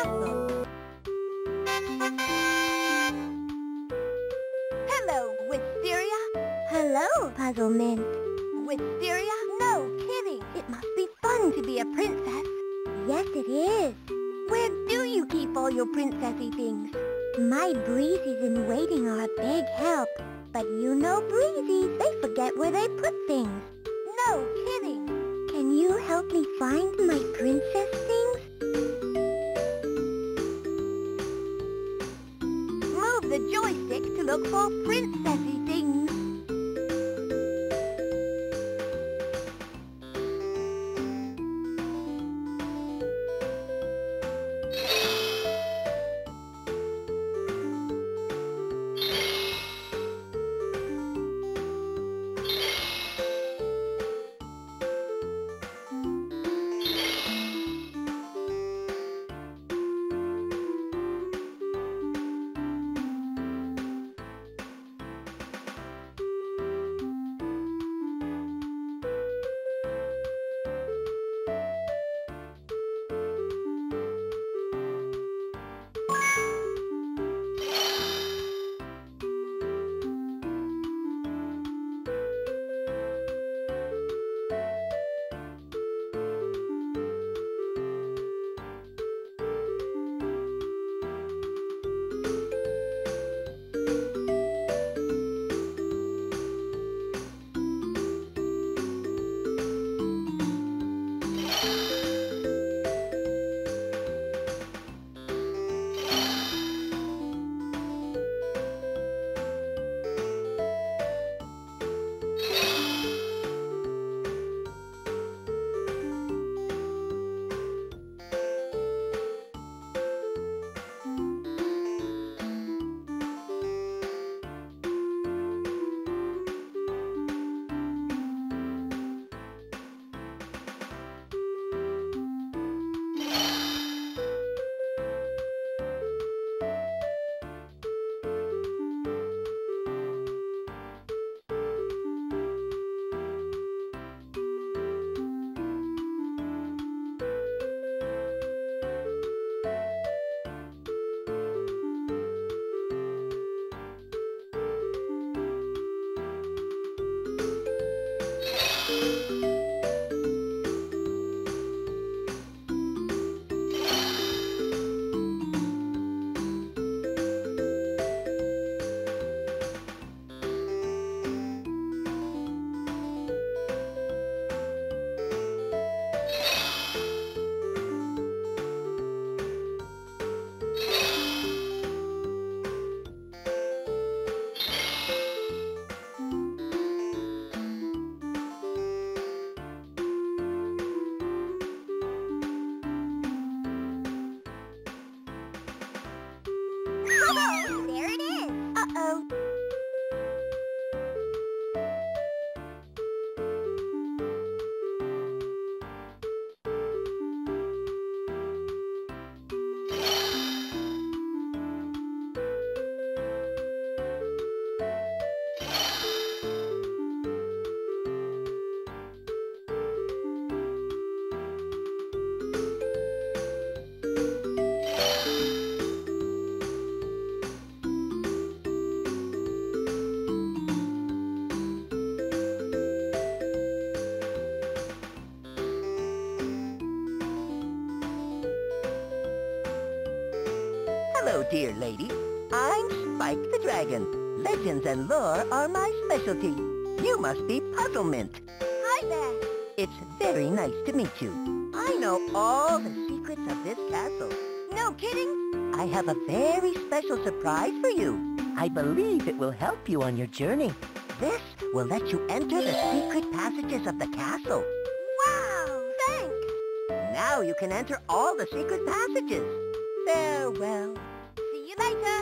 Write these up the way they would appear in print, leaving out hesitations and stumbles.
castle. Hello, Wisteria. Hello, Puzzlement. Wisteria? No kidding. It must be fun to be a princess. Yes, it is. Where do you keep all your princessy things? My Breezies in waiting are a big help. But you know Breezies, they forget where they put things. No kidding. Can you help me find my princess things? Move the joystick to look for princessy things. Oh, there it is. Uh-oh. Hello, dear lady. I'm Spike the Dragon. Legends and lore are my specialty. You must be Puzzlement. Hi there. It's very nice to meet you. I know all the secrets of this castle. No kidding? I have a very special surprise for you. I believe it will help you on your journey. This will let you enter the secret passages of the castle. Wow, thanks. Now you can enter all the secret passages. Farewell. See you later.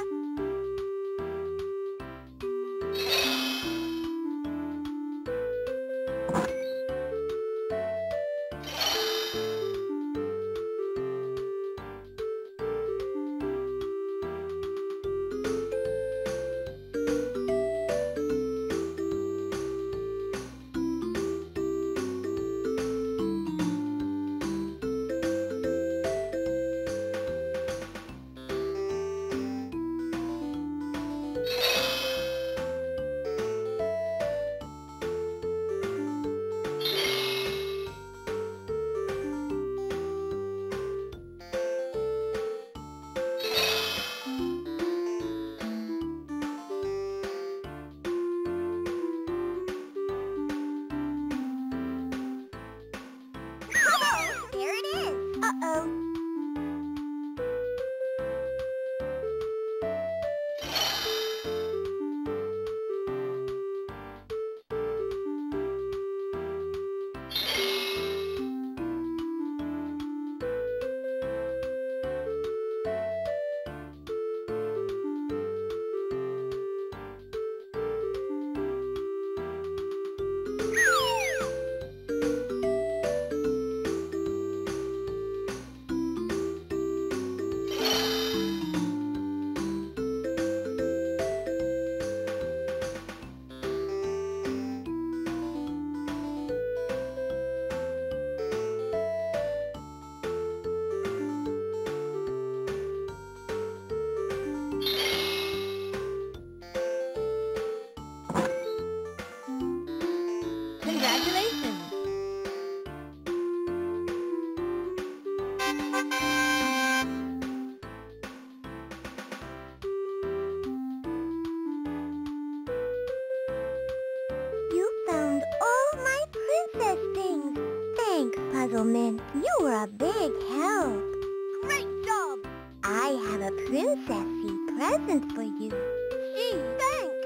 Puzzleman. You were a big help. Great job! I have a princessy present for you. Gee, thanks!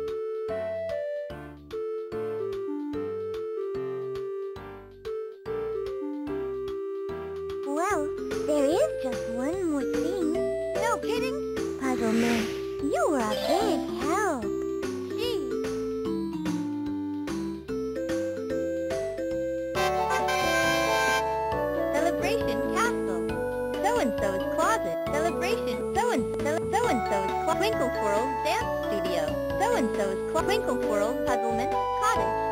Well, there is just one more thing. No kidding? Puzzleman, you were a big help. Gee. Celebration Castle. So-and-so's closet. Celebration. So-and-so's Twinkle Twirl Dance Studio. So-and-so's Twinkle Twirl Puzzleman Cottage.